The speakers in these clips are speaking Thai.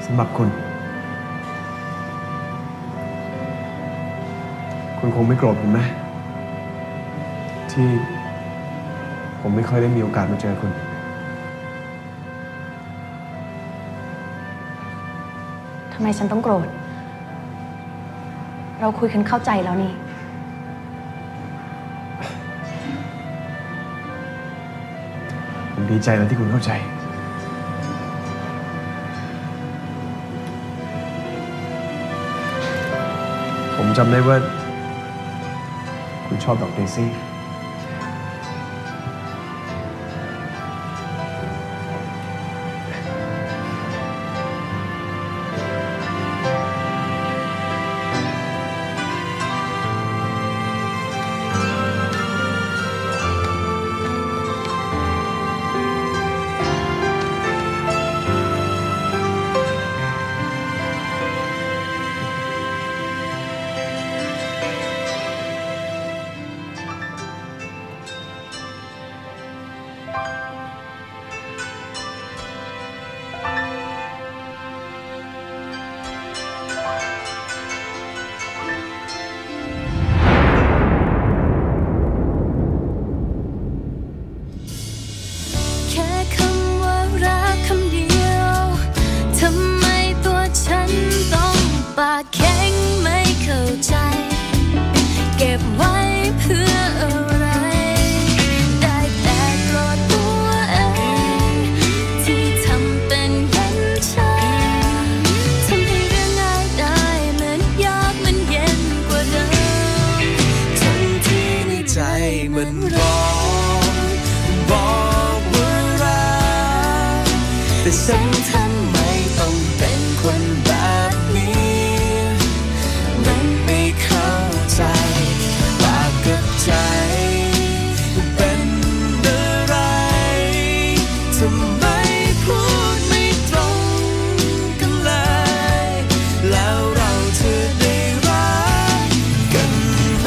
สำหรับคุณคงไม่โกรธผมนะที่ผมไม่ค่อยได้มีโอกาสมาเจอคุณทำไมฉันต้องโกรธเราคุยกันเข้าใจแล้วนี่ผมดีใจนะที่คุณเข้าใจผมจำได้ว่าคุณชอบดอกเดซี่แข็งไม่เข้าใจเก็บไว้เพื่ออะไรได้แต่โกรธตัวเองที่ทำเป็นเห็นฉันทำให้เรื่องง่ายได้เหมือนยากมันเย็นกว่าเดิมทั้งที่ในใจมันร้องบอกว่ารักแต่ฉันทำไมต้องเป็นคนแบบนี้ปากกับใจเป็นอะไรทำไมพูดไม่ตรงกันเลยแล้วเราจะได้รักกันไหม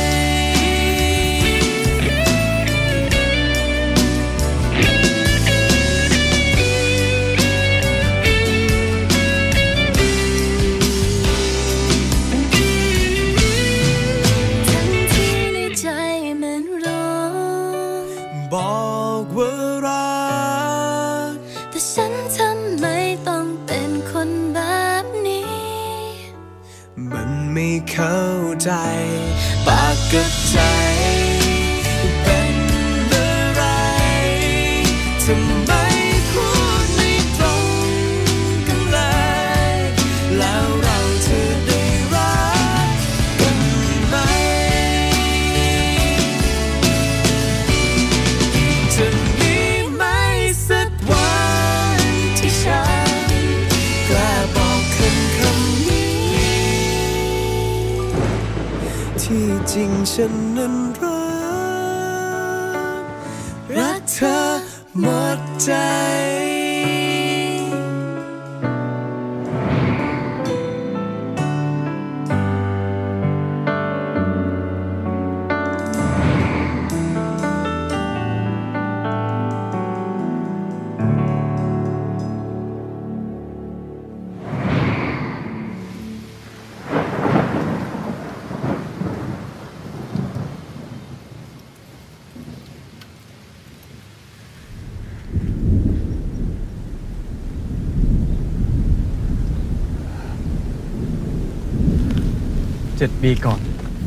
บอกว่ารักแต่ฉันทำไมต้องเป็นคนแบบนี้มันไม่เข้าใจปากกับใจเป็นอะไรทำไมพูดไม่ตรงกันเลยแล้วเราจะได้รักกันไหมจะมีไหมสักวันที่ฉันกล้าบอกคำนี้ที่จริงฉันนั้นรักเธอหมดใจ 7 ปีก่อน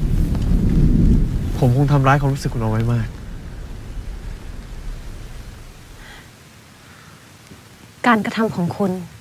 ผมคงทำร้ายความรู้สึกคุณเอาไว้มากการกระทำของคุณ